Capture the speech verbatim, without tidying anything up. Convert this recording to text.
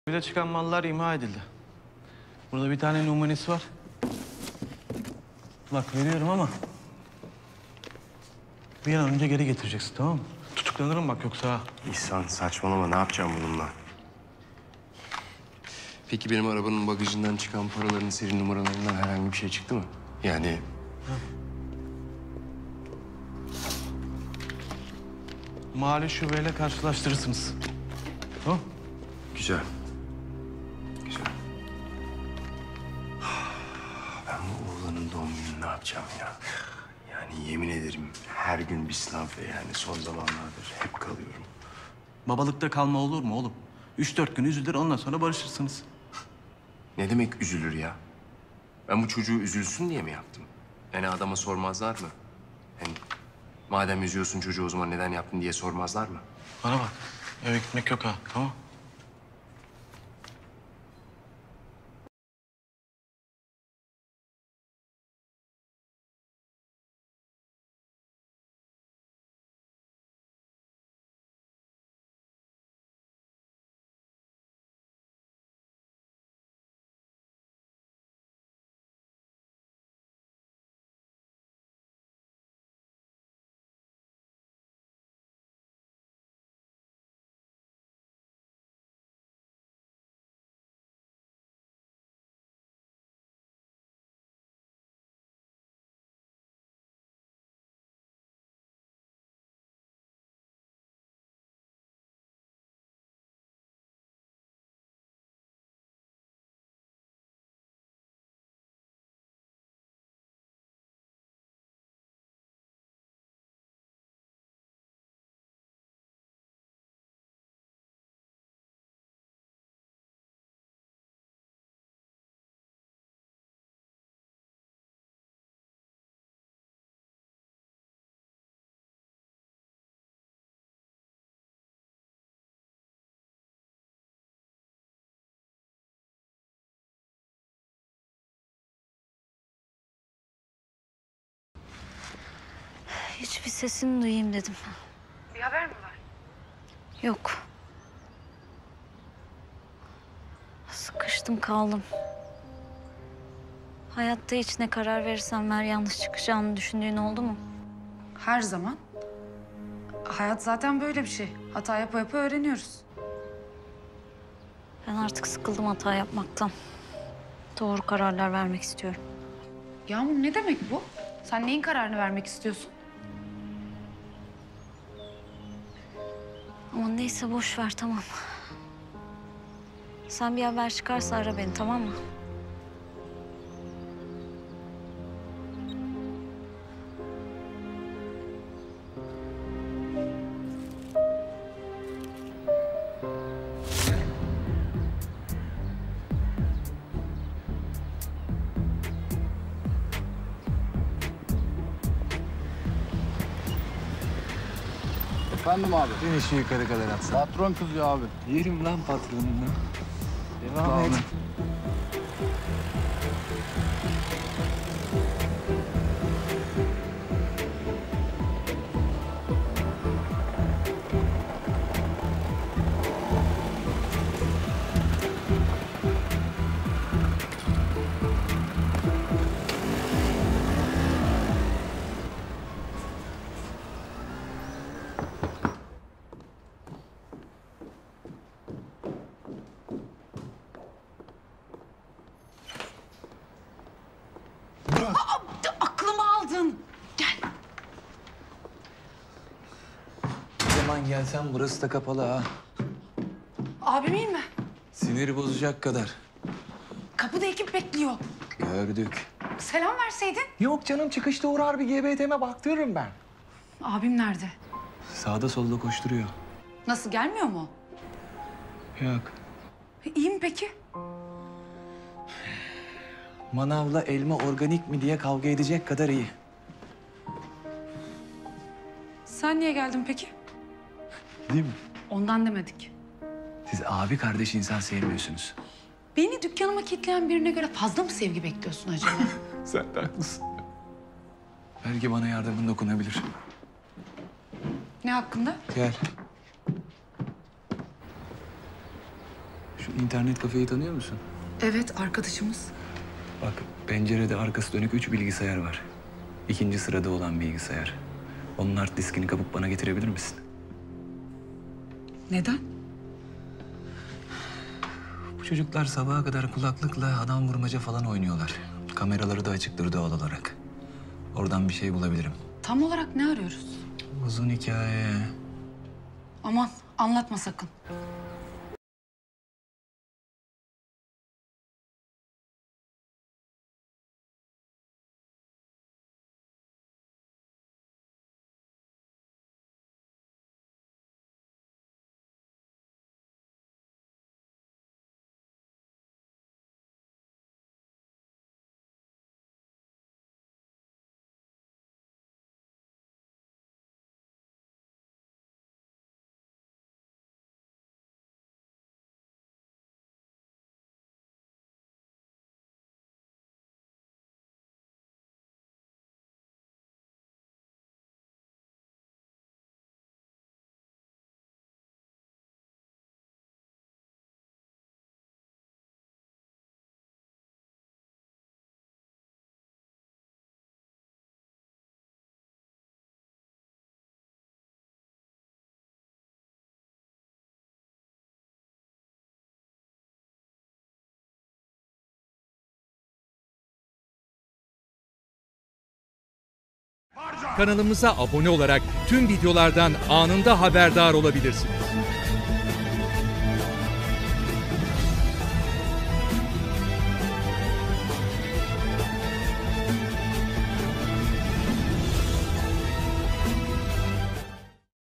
Bize çıkan mallar imha edildi. Burada bir tane numunesi var. Bak veriyorum ama bir an önce geri getireceksin, tamam mı? Tutuklanırım bak yoksa ha. İhsan saçmalama, ne yapacağım bununla? Peki benim arabanın bagajından çıkan paraların seri numaralarından herhangi bir şey çıktı mı? Yani... Mali şubeyle karşılaştırırsınız. Tamam. Güzel. Güzel. Ben bu oğlanın doğum gününü ne yapacağım ya? Yani yemin ederim her gün bir sınav ve yani son zamanlardır hep kalıyorum. Babalıkta kalma olur mu oğlum? Üç dört gün üzülür, ondan sonra barışırsınız. Ne demek üzülür ya? Ben bu çocuğu üzülsün diye mi yaptım? Yani adama sormazlar mı? Yani madem üzüyorsun çocuğu o zaman neden yaptın diye sormazlar mı? Bana bak, eve gitmek yok ha, tamam? Hiçbir sesini duyayım dedim. Bir haber mi var? Yok. Sıkıştım kaldım. Hayatta hiç ne karar verirsem ver yanlış çıkacağını düşündüğün oldu mu? Her zaman. Hayat zaten böyle bir şey. Hata yapa yapa öğreniyoruz. Ben artık sıkıldım hata yapmaktan. Doğru kararlar vermek istiyorum. Yağmur ne demek bu? Sen neyin kararını vermek istiyorsun? Ama neyse boş ver tamam. Sen bir haber çıkarsa ara beni tamam mı? Efendim abi. Dün işi yukarı kadar atsan. Patron kızıyor abi. Yerim lan patronunu. Devam et. Aklımı aldın. Gel. Ne zaman gelsen burası da kapalı ha. Abim iyi mi? Siniri bozacak kadar. Kapıda ekip bekliyor. Gördük. Selam verseydin. Yok canım çıkışta uğrar bir G B T'me baktırırım ben. Abim nerede? Sağda solda koşturuyor. Nasıl, gelmiyor mu? Yok. İyi mi peki? Manavla elma organik mi diye kavga edecek kadar iyi. Sen niye geldin peki? Değil mi? Ondan demedik. Siz abi kardeş insan sevmiyorsunuz. Beni dükkanıma kilitleyen birine göre fazla mı sevgi bekliyorsun acaba? Sen de haklısın. Belki bana yardımın dokunabilir. Ne hakkında? Gel. Şu internet kafeyi tanıyor musun? Evet, arkadaşımız. Bak, pencerede arkası dönük üç bilgisayar var. İkinci sırada olan bilgisayar. Onun hard diskini kapıp bana getirebilir misin? Neden? Bu çocuklar sabaha kadar kulaklıkla adam vurmaca falan oynuyorlar. Kameraları da açıktır doğal olarak. Oradan bir şey bulabilirim. Tam olarak ne arıyoruz? Uzun hikaye. Aman anlatma sakın. Kanalımıza abone olarak tüm videolardan anında haberdar olabilirsiniz.